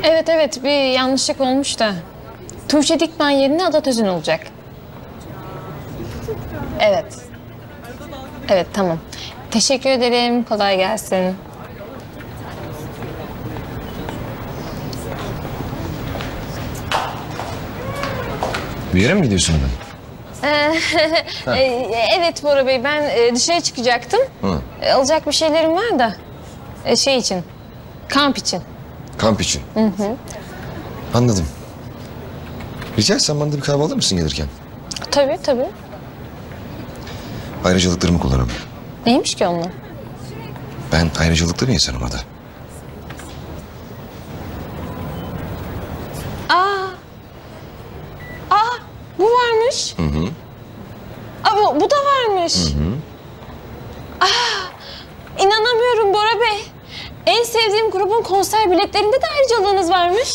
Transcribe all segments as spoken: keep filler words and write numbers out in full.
Evet evet, bir yanlışlık olmuş da. Tuğçe Dikmen yerine Ada Tözün olacak. Evet. Evet, tamam. Teşekkür ederim. Kolay gelsin. Bir yere mi gidiyorsun Ada? Ee, evet Bora Bey, ben dışarı çıkacaktım. Hı. Alacak bir şeylerim var da. Şey için, kamp için. Kamp için? Hı hı. Anladım. Rica etsem bana da bir kahve alır mısın gelirken? Tabii tabii. Ayrıcalıklarımı kullanırım. Neymiş ki onlar? Ben ayrıcalıklı bir insanım Ada. Aa! Aa! Bu varmış. Hı hı. Aa, bu, bu da varmış. Hı hı. Aa! İnanamıyorum Bora Bey. En sevdiğim grubun konser biletlerinde de ayrıcalığınız varmış.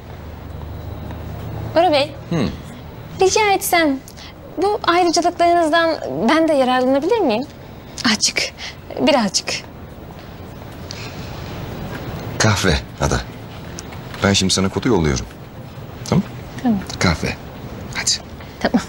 Bora Bey, hı. rica etsem bu ayrıcalıklarınızdan ben de yararlanabilir miyim? Azıcık, birazcık. Kahve Ada. Ben şimdi sana kodu yolluyorum. Tamam? Tamam. Kahve. Hadi. Tamam.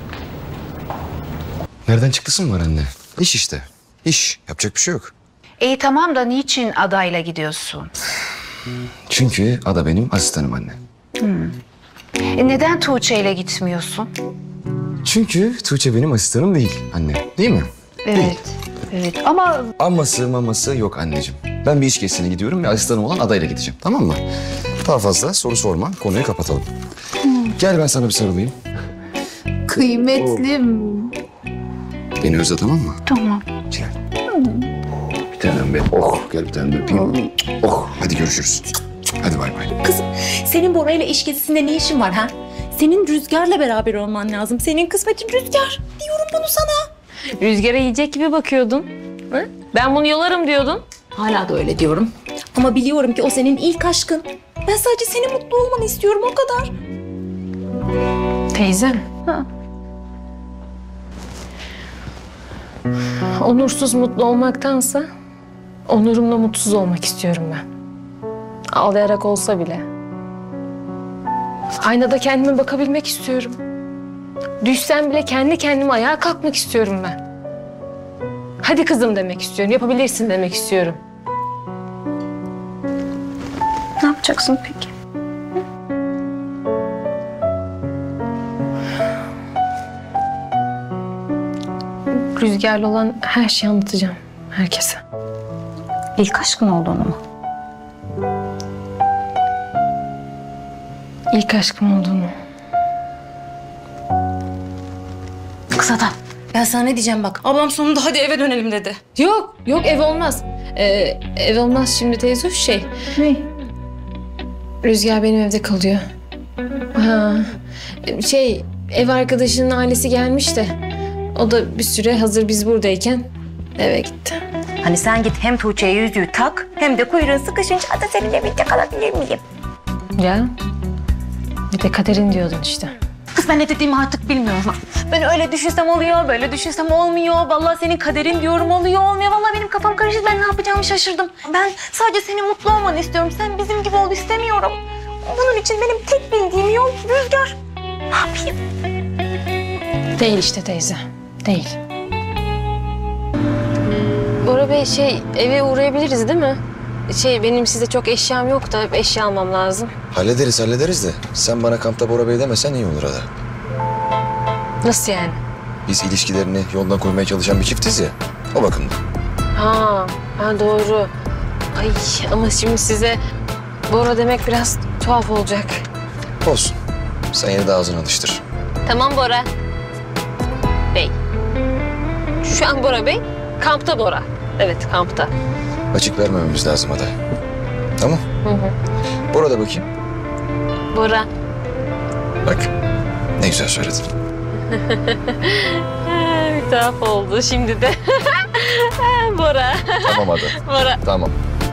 Nereden çıktısın var anne? İş işte. İş. Yapacak bir şey yok. İyi tamam da niçin adayla gidiyorsun? Çünkü Ada benim asistanım anne. Hmm. E neden Tuğçe ile gitmiyorsun? Çünkü Tuğçe benim asistanım değil anne. Değil mi? Evet. Değil. Evet ama... Aması maması yok anneciğim. Ben bir iş gezisine gidiyorum ve asistanım olan adayla gideceğim. Tamam mı? Daha fazla soru sorma. Konuyu kapatalım. Hmm. Gel ben sana bir sarılayım. Kıymetlim. Beni özle tamam mı? Tamam. Gel. Hmm. Bir tanem benim. Oh gel bir tanem öpeyim. Oh hadi görüşürüz. Hadi bay bay. Kızım senin Bora ile iş gezisinde ne işin var ha? Senin Rüzgar'la beraber olman lazım. Senin kısmetin Rüzgar. Diyorum bunu sana. Rüzgar'a yiyecek gibi bakıyordun. Hı? Ben bunu yolarım diyordun. Hala da öyle diyorum. Ama biliyorum ki o senin ilk aşkın. Ben sadece senin mutlu olmanı istiyorum, o kadar. Teyzem. Ha. Onursuz mutlu olmaktansa onurumla mutsuz olmak istiyorum ben. Ağlayarak olsa bile. Aynada kendime bakabilmek istiyorum. Düşsem bile kendi kendime ayağa kalkmak istiyorum ben. Hadi kızım demek istiyorum, yapabilirsin demek istiyorum. Ne yapacaksın peki? Rüzgar'la olan her şeyi anlatacağım herkese. İlk aşkın olduğunu mu? İlk aşkım olduğunu. Kız Ada, ben sana ne diyeceğim bak. Ablam sonunda hadi eve dönelim dedi. Yok, yok ev olmaz. Ee, ev olmaz şimdi teyze şey. Ne? Rüzgar benim evde kalıyor. Ha, şey ev arkadaşının ailesi gelmiş de o da bir süre hazır biz buradayken eve gitti. Hani sen git hem Tuğçe'ye yüzüğü tak hem de kuyruğun sıkışınca Ada seninle birlikte kalabilir miyim? Ya bir de kaderin diyordun işte. Kız ben ne dediğimi artık bilmiyorum. Ben öyle düşünsem oluyor, böyle düşünsem olmuyor. Vallahi senin kaderin diyorum oluyor, olmuyor. Vallahi benim kafam karıştı. Ben ne yapacağımı şaşırdım. Ben sadece senin mutlu olmanı istiyorum. Sen bizim gibi ol istemiyorum. Bunun için benim tek bildiğim yol Rüzgar. Ne yapayım? Değil işte teyze, değil. Bora Bey şey eve uğrayabiliriz değil mi? Şey benim size çok eşyam yok da eşya almam lazım. Hallederiz hallederiz de sen bana kampta Bora Bey demesen iyi olur Ada. Nasıl yani? Biz ilişkilerini yoldan koymaya çalışan bir çiftiz ya. O bakımdan. Ha, ha doğru. Ay ama şimdi size Bora demek biraz tuhaf olacak. Olsun. Sen yine de ağzını alıştır. Tamam Bora Bey. Şu an Bora Bey, kampta Bora. Evet, kampta. Açık vermememiz lazım Ada. Tamam. Hı hı. Bora da bakayım. Bora. Bak ne güzel söyledin. Bir tuhaf oldu şimdi de. Bora. Tamam Ada. Bora. Tamam.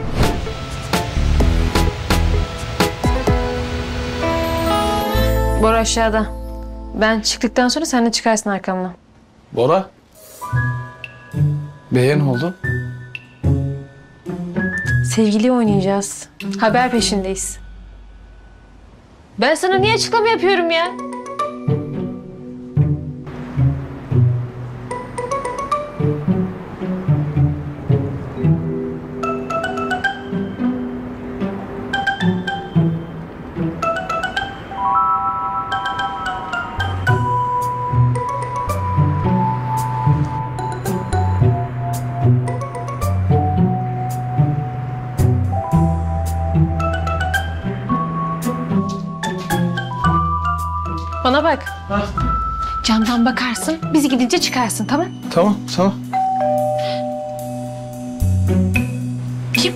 Bora aşağıda. Ben çıktıktan sonra sen de çıkarsın arkamdan. Bora. Beye ne oldu? Sevgili oynayacağız. Haber peşindeyiz. Ben sana niye açıklama yapıyorum ya? Bana bak. Ha. Camdan bakarsın, biz gidince çıkarsın, tamam? Tamam, tamam. Kim?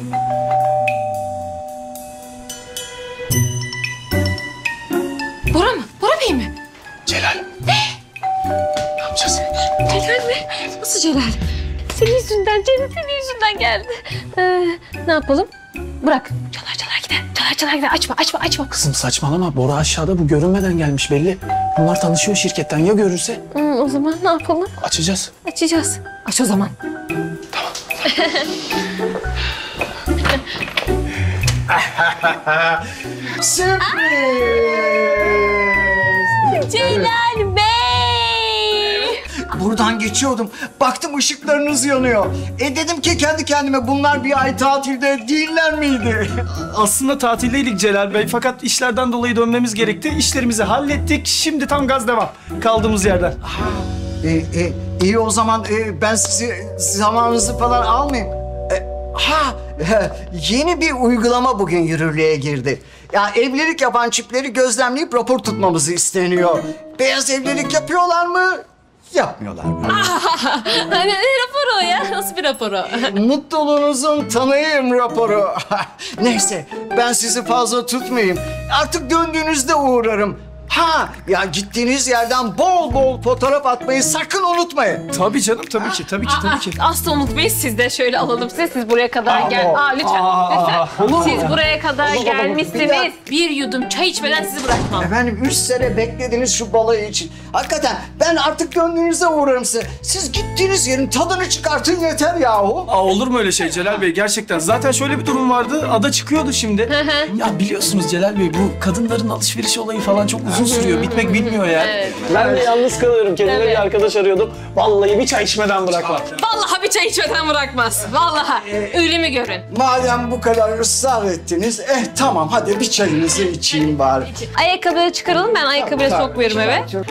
Bora mı? Bora Bey mi? Celal. Ne? Ne yapacağız? Celal mi? Nasıl Celal? Senin yüzünden, Celal senin yüzünden geldi. Ee, ne yapalım? Bırak. Çalar çalar gider. Çalar çalar gider. Açma, açma, açma. Kızım saçmalama. Bora aşağıda, bu görünmeden gelmiş belli. Bunlar tanışıyor şirketten. Ya görürse? Hmm, o zaman ne yapalım? Açacağız. Açacağız. Aç o zaman. Sürpriz! Celal Bey! Buradan geçiyordum. Baktım ışıklarınız yanıyor. E dedim ki kendi kendime bunlar bir ay tatilde değiller miydi? Aslında tatildeydik Celal Bey fakat işlerden dolayı dönmemiz gerekti. İşlerimizi hallettik. Şimdi tam gaz devam. Kaldığımız yerden. E, e, iyi o zaman e, ben sizi zamanınızı falan almayayım. E, ha e, yeni bir uygulama bugün yürürlüğe girdi. Ya evlilik yapan çiftleri gözlemleyip rapor tutmamızı isteniyor. Beyaz evlilik yapıyorlar mı? Yapmıyorlar mı? Hani ne raporu o ya? Nasıl bir raporu? Mutluluğunuzun tanıyım raporu. Neyse ben sizi fazla tutmayayım. Artık döndüğünüzde uğrarım. Ha ya gittiğiniz yerden bol bol fotoğraf atmayı sakın unutmayın. Tabii canım tabii ki tabii ki tabii ki. Asla unutmayın, siz de şöyle alalım size. Siz buraya kadar gel. Aa, lütfen. Aa, lütfen. Siz buraya kadar gelmişsiniz. Bir yudum çay içmeden sizi bırakmam. Efendim üç sene beklediniz şu balayı için. Hakikaten ben artık döndüğünüzde uğrarım size. Siz gittiğiniz yerin tadını çıkartın yeter yahu. Aa, olur mu öyle şey Celal Bey gerçekten? Zaten şöyle bir durum vardı. Ada çıkıyordu şimdi. Ya biliyorsunuz Celal Bey bu kadınların alışveriş olayı falan çok uzun sürüyor. Bitmek bilmiyor yani. Evet. Ben de yalnız kalıyorum. Kendime Evet. bir arkadaş arıyordum. Vallahi bir çay içmeden bırakmam. Vallahi bir çay içmeden bırakmaz. Vallahi. Ölümü görün. Madem bu kadar ısrar ettiniz, eh tamam hadi bir çayınızı içeyim bari. Ayakkabıları çıkaralım. Ben ayakkabıyla sokmuyorum eve. Çok-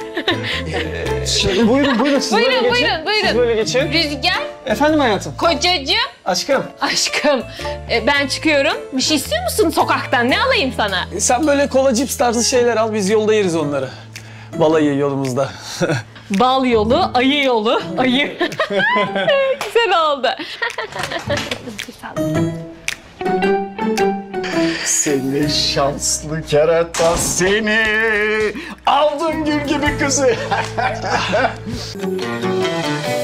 Şimdi buyurun buyurun siz Buyurun, böyle geçin. buyurun, buyurun. Siz böyle geçin. Rüzgar, Efendim hayatım. kocacığım, Aşkım. aşkım. E, ben çıkıyorum. Bir şey istiyor musun sokaktan? Ne alayım sana? Sen böyle kola cips tarzı şeyler al. Biz yolda yeriz onları. Balayı yolumuzda. Bal yolu, ayı yolu, ayı. Güzel oldu. Seni şanslı kerata seni. Aldın gül gibi kızı.